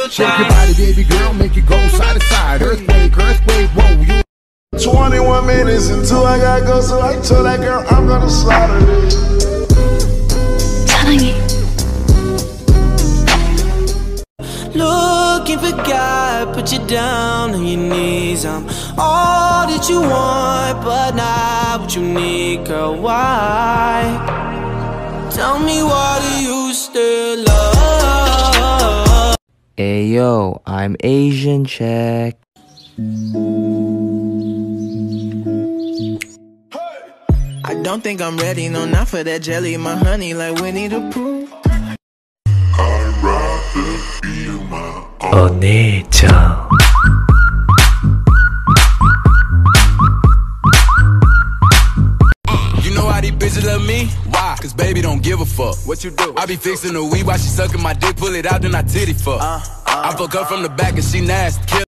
Shake your body, baby girl, make it go side to side. Earthquake, whoa, you. 21 minutes until I gotta go, so I told that girl I'm gonna slaughter it. 사랑해. Looking for God, put you down on your knees. I'm all that you want, but not what you need, girl. Why? Tell me, why do you still love? Ayo, I'm Asian check. I don't think I'm ready, no, not for that jelly. My honey like Winnie the Pooh. 언니짱. You know how these bitches love me? Why? Cause baby don't give a fuck. What you do? I be fixing the weed while she sucking my dick, pull it out, then I titty fuck. I fuck her from the back and she nasty.